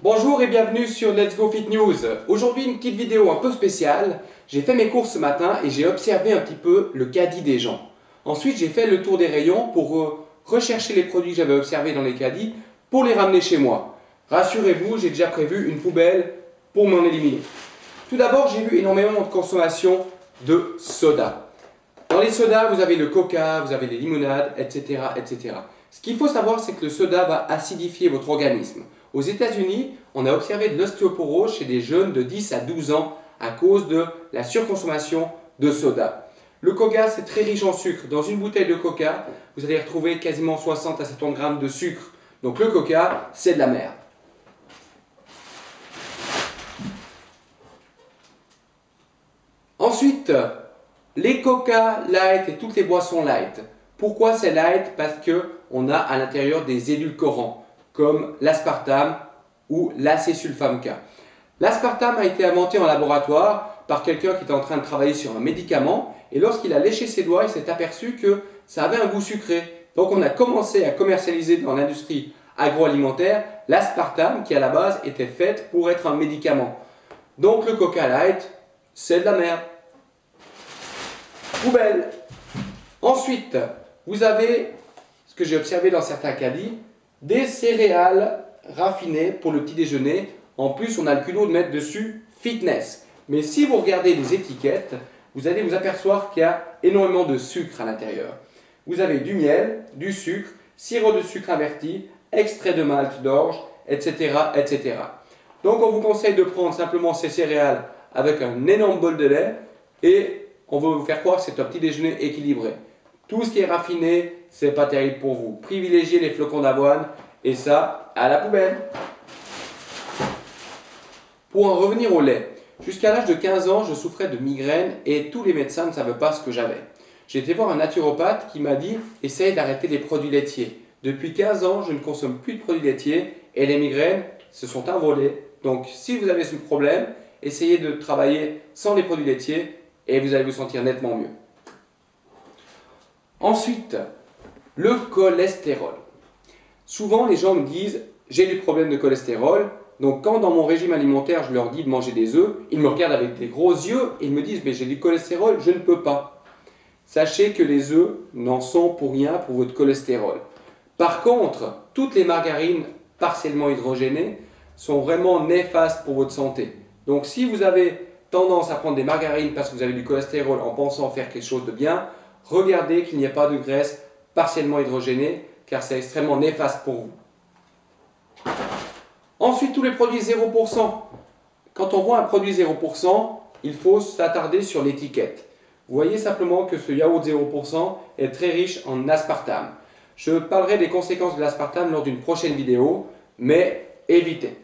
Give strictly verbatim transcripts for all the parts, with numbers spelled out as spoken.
Bonjour et bienvenue sur Let's Go Fit News. Aujourd'hui une petite vidéo un peu spéciale. J'ai fait mes courses ce matin et j'ai observé un petit peu le caddie des gens. Ensuite j'ai fait le tour des rayons pour euh, rechercher les produits que j'avais observés dans les caddies pour les ramener chez moi. Rassurez-vous, j'ai déjà prévu une poubelle pour m'en éliminer. Tout d'abord, j'ai vu énormément de consommation de soda. Dans les sodas, vous avez le coca, vous avez les limonades, et cetera et cetera. Ce qu'il faut savoir, c'est que le soda va acidifier votre organisme. Aux États-Unis, on a observé de l'ostéoporose chez des jeunes de dix à douze ans à cause de la surconsommation de soda. Le coca, c'est très riche en sucre. Dans une bouteille de coca, vous allez retrouver quasiment soixante à soixante grammes de sucre. Donc le coca, c'est de la merde. Ensuite, les coca light et toutes les boissons light. Pourquoi c'est light? Parce qu'on a à l'intérieur des édulcorants comme l'aspartame ou l'acésulfame K. L'aspartame a été inventé en laboratoire par quelqu'un qui était en train de travailler sur un médicament et lorsqu'il a léché ses doigts, il s'est aperçu que ça avait un goût sucré. Donc on a commencé à commercialiser dans l'industrie agroalimentaire l'aspartame qui à la base était faite pour être un médicament. Donc le Coca Light, c'est de la merde. Poubelle. Ensuite, vous avez, ce que j'ai observé dans certains caddies, des céréales raffinées pour le petit déjeuner. En plus, on a le culot de mettre dessus fitness. Mais si vous regardez les étiquettes, vous allez vous apercevoir qu'il y a énormément de sucre à l'intérieur. Vous avez du miel, du sucre, sirop de sucre inverti, extrait de malt d'orge, et cetera et cetera. Donc on vous conseille de prendre simplement ces céréales avec un énorme bol de lait et on va vous faire croire que c'est un petit déjeuner équilibré. Tout ce qui est raffiné, c'est pas terrible pour vous. Privilégiez les flocons d'avoine et ça, à la poubelle. Pour en revenir au lait, jusqu'à l'âge de quinze ans, je souffrais de migraines et tous les médecins ne savaient pas ce que j'avais. J'ai été voir un naturopathe qui m'a dit « Essaye d'arrêter les produits laitiers ». Depuis quinze ans, je ne consomme plus de produits laitiers et les migraines se sont envolées. Donc si vous avez ce problème, essayez de travailler sans les produits laitiers et vous allez vous sentir nettement mieux. Ensuite, le cholestérol. Souvent, les gens me disent « j'ai des problèmes de cholestérol ». Donc, quand dans mon régime alimentaire, je leur dis de manger des œufs, ils me regardent avec des gros yeux et ils me disent « mais j'ai du cholestérol, je ne peux pas ». Sachez que les œufs n'en sont pour rien pour votre cholestérol. Par contre, toutes les margarines partiellement hydrogénées sont vraiment néfastes pour votre santé. Donc, si vous avez tendance à prendre des margarines parce que vous avez du cholestérol en pensant faire quelque chose de bien, regardez qu'il n'y a pas de graisse partiellement hydrogénée car c'est extrêmement néfaste pour vous. Ensuite, tous les produits zéro pour cent. Quand on voit un produit zéro pour cent, il faut s'attarder sur l'étiquette. Vous voyez simplement que ce yaourt zéro pour cent est très riche en aspartame. Je parlerai des conséquences de l'aspartame lors d'une prochaine vidéo, mais évitez.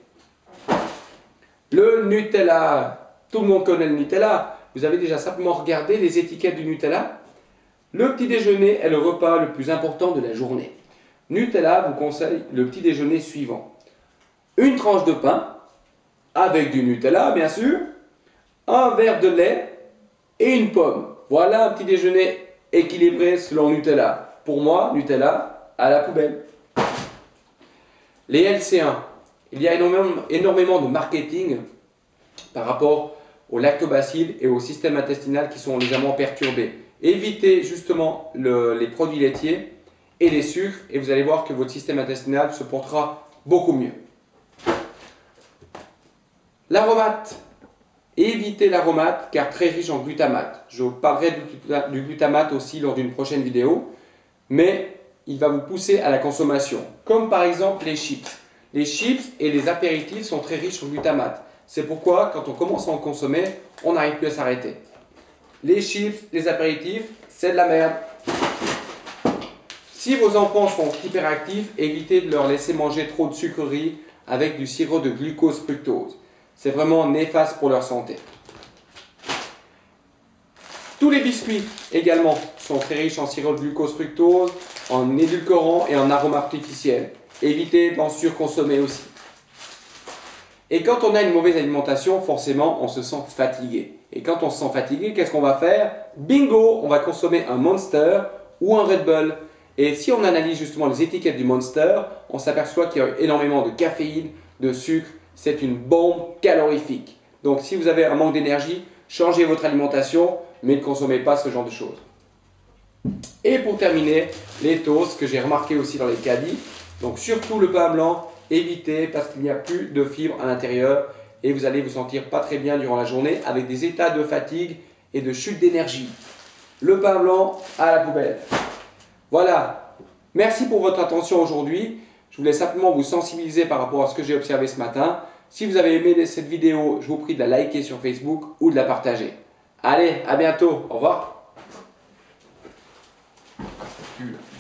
Le Nutella. Tout le monde connaît le Nutella. Vous avez déjà simplement regardé les étiquettes du Nutella? Le petit déjeuner est le repas le plus important de la journée. Nutella vous conseille le petit déjeuner suivant. Une tranche de pain, avec du Nutella bien sûr, un verre de lait et une pomme. Voilà un petit déjeuner équilibré selon Nutella. Pour moi, Nutella, à la poubelle. Les L C un. Il y a énormément, énormément de marketing par rapport aux lactobacilles et au système intestinal qui sont légèrement perturbés. Évitez justement le, les produits laitiers et les sucres et vous allez voir que votre système intestinal se portera beaucoup mieux. L'aromate. Évitez l'aromate car très riche en glutamate. Je parlerai du, du glutamate aussi lors d'une prochaine vidéo, mais il va vous pousser à la consommation. Comme par exemple les chips. Les chips et les apéritifs sont très riches en glutamate. C'est pourquoi quand on commence à en consommer, on n'arrive plus à s'arrêter. Les chips, les apéritifs, c'est de la merde. Si vos enfants sont hyperactifs, évitez de leur laisser manger trop de sucreries avec du sirop de glucose fructose. C'est vraiment néfaste pour leur santé. Tous les biscuits également sont très riches en sirop de glucose fructose, en édulcorants et en arômes artificiels. Évitez d'en surconsommer aussi. Et quand on a une mauvaise alimentation, forcément, on se sent fatigué. Et quand on se sent fatigué, qu'est-ce qu'on va faire? Bingo, on va consommer un Monster ou un Red Bull. Et si on analyse justement les étiquettes du Monster, on s'aperçoit qu'il y a énormément de caféine, de sucre c'est une bombe calorifique. Donc si vous avez un manque d'énergie, changez votre alimentation, mais ne consommez pas ce genre de choses. Et pour terminer, les toasts que j'ai remarqué aussi dans les caddies. Donc surtout le pain blanc, évitez parce qu'il n'y a plus de fibres à l'intérieur et vous allez vous sentir pas très bien durant la journée avec des états de fatigue et de chute d'énergie. Le pain blanc à la poubelle. Voilà, merci pour votre attention aujourd'hui. Je voulais simplement vous sensibiliser par rapport à ce que j'ai observé ce matin. Si vous avez aimé cette vidéo, je vous prie de la liker sur Facebook ou de la partager. Allez, à bientôt, au revoir.